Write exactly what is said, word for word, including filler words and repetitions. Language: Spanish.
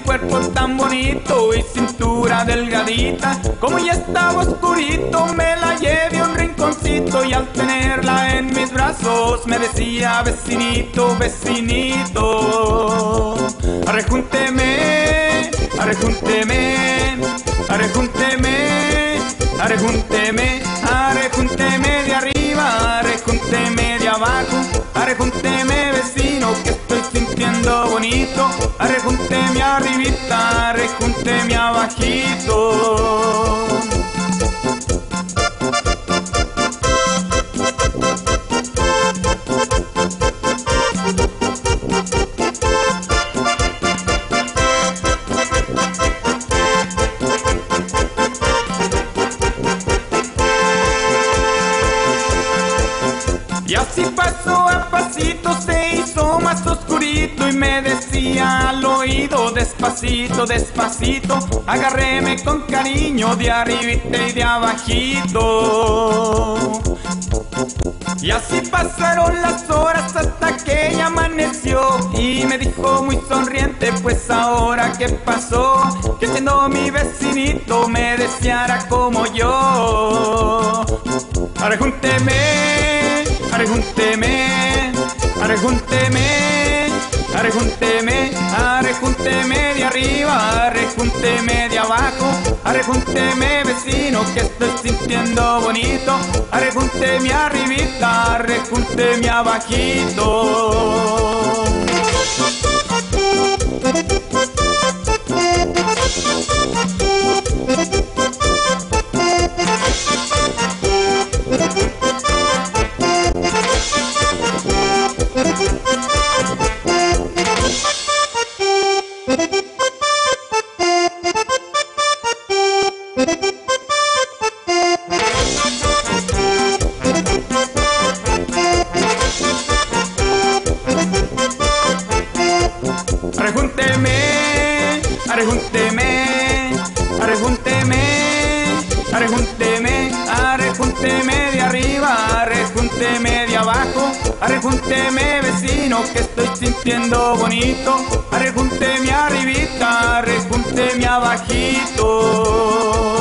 cuerpo tan bonito y cintura delgadita. Como ya estaba oscurito me la llevé a un rinconcito y al tenerla en mis brazos me decía: vecinito, vecinito, arrejúnteme, arrejúnteme, arrejúnteme, arrejúnteme, arrejúnteme de arriba, arrejúnteme de abajo, arrejúnteme vecino que estoy sintiendo bonito, arrejúnteme arribita, arrejúnteme abajito. Y así pasó a pasito, se hizo más oscurito y me decía al oído: despacito, despacito, agárreme con cariño de arribita y de abajito. Y así pasaron las horas hasta que ella amaneció y me dijo muy sonriente: pues ahora qué pasó, que siendo mi vecinito me deseara como yo. Arrejúnteme, arrejúnteme, arrejúnteme, arrejúnteme, arrejúnteme de arriba, arrejúnteme de abajo, arrejúnteme vecino que estoy sintiendo bonito, arrejúnteme arribita, arrejúnteme abajito. Arrejúnteme, arrejúnteme, arrejúnteme, arrejúnteme, arrejúnteme de arriba, arrejúnteme de abajo, arrejúnteme vecino que estoy sintiendo bonito, arrejúnteme arribita, arrejúnteme abajito.